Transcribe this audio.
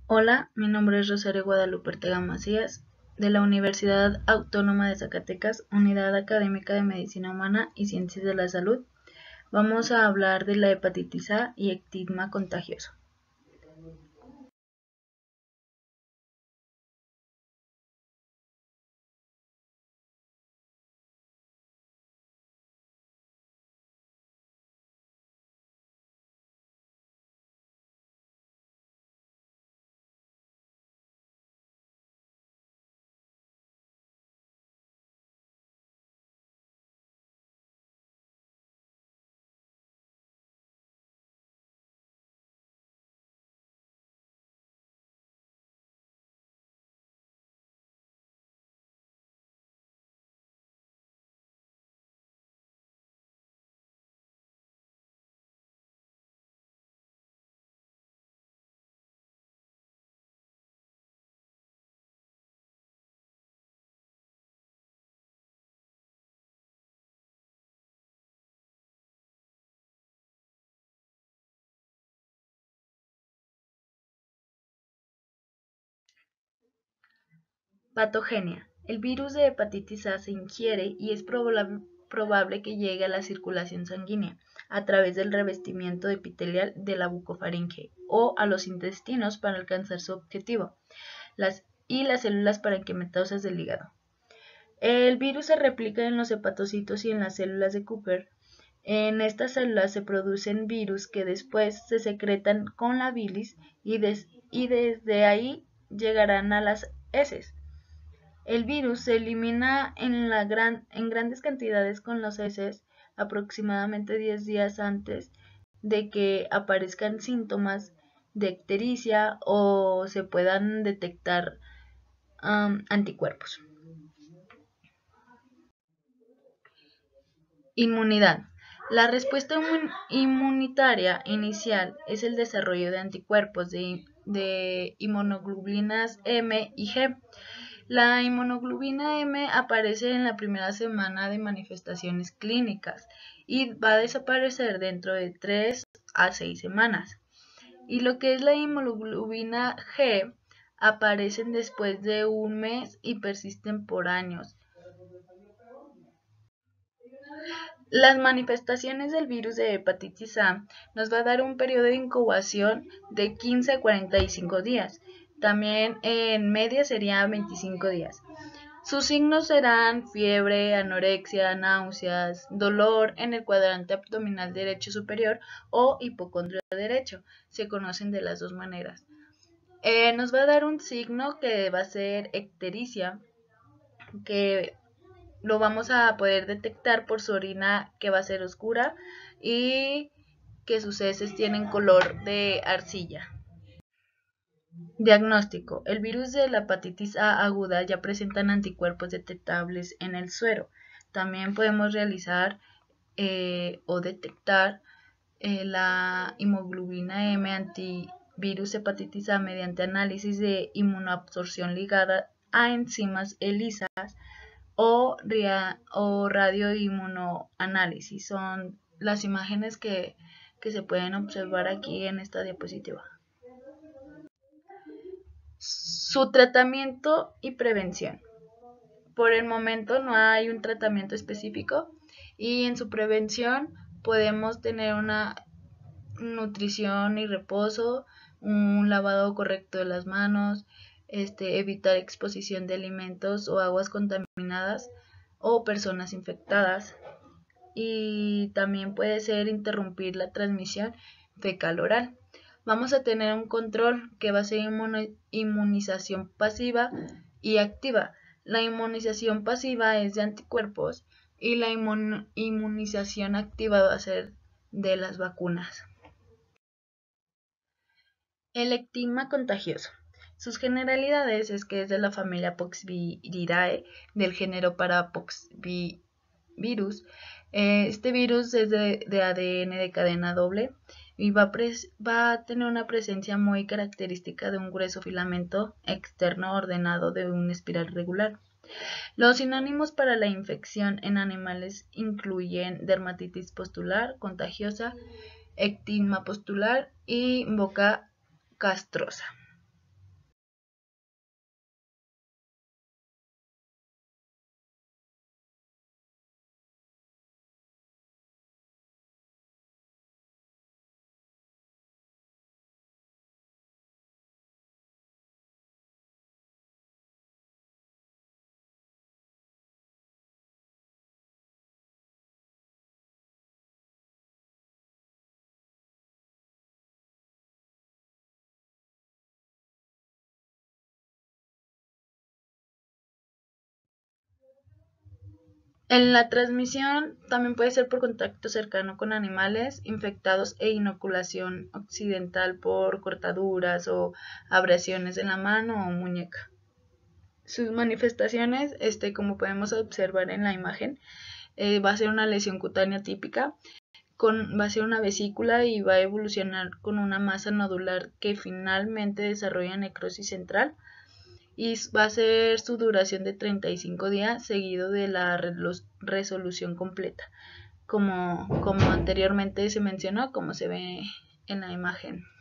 Hola, mi nombre es Rosario Guadalupe Ortega Macías, de la Universidad Autónoma de Zacatecas, Unidad Académica de Medicina Humana y Ciencias de la Salud. Vamos a hablar de la hepatitis A y estigma contagioso. Patogenia. El virus de hepatitis A se ingiere y es probable que llegue a la circulación sanguínea a través del revestimiento epitelial de la bucofaringe o a los intestinos para alcanzar su objetivo, las células parenquimatosas del hígado. El virus se replica en los hepatocitos y en las células de Cooper. En estas células se producen virus que después se secretan con la bilis y desde ahí llegarán a las heces. El virus se elimina en grandes cantidades con las heces aproximadamente 10 días antes de que aparezcan síntomas de ictericia o se puedan detectar anticuerpos. Inmunidad. La respuesta inmunitaria inicial es el desarrollo de anticuerpos de inmunoglobulinas M y G. La inmunoglobulina M aparece en la primera semana de manifestaciones clínicas y va a desaparecer dentro de 3 a 6 semanas. Y lo que es la inmunoglobulina G aparecen después de un mes y persisten por años. Las manifestaciones del virus de hepatitis A nos va a dar un periodo de incubación de 15 a 45 días. También en media sería 25 días. Sus signos serán fiebre, anorexia, náuseas, dolor en el cuadrante abdominal derecho superior o hipocondrio derecho. Se conocen de las dos maneras. Nos va a dar un signo que va a ser ictericia, que lo vamos a poder detectar por su orina, que va a ser oscura y que sus heces tienen color de arcilla. Diagnóstico. El virus de la hepatitis A aguda ya presentan anticuerpos detectables en el suero. También podemos realizar o detectar la hemoglobina M antivirus hepatitis A mediante análisis de inmunoabsorción ligada a enzimas ELISA o radioinmunoanálisis. Son las imágenes que se pueden observar aquí en esta diapositiva. Su tratamiento y prevención. Por el momento no hay un tratamiento específico y en su prevención podemos tener una nutrición y reposo, un lavado correcto de las manos, evitar exposición de alimentos o aguas contaminadas o personas infectadas. Y también puede ser interrumpir la transmisión fecal oral. Vamos a tener un control que va a ser inmunización pasiva y activa. La inmunización pasiva es de anticuerpos y la inmunización activa va a ser de las vacunas. El estigma contagioso. Sus generalidades es que es de la familia Poxviridae del género Parapoxvirus. Este virus es de ADN de cadena doble y va a tener una presencia muy característica de un grueso filamento externo ordenado de una espiral regular. Los sinónimos para la infección en animales incluyen dermatitis pustular contagiosa, estigma pustular y boca castrosa. En la transmisión también puede ser por contacto cercano con animales infectados e inoculación accidental por cortaduras o abrasiones en la mano o muñeca. Sus manifestaciones, como podemos observar en la imagen, va a ser una lesión cutánea típica, va a ser una vesícula y va a evolucionar con una masa nodular que finalmente desarrolla necrosis central, y va a ser su duración de 35 días seguido de la resolución completa, como anteriormente se mencionó, como se ve en la imagen.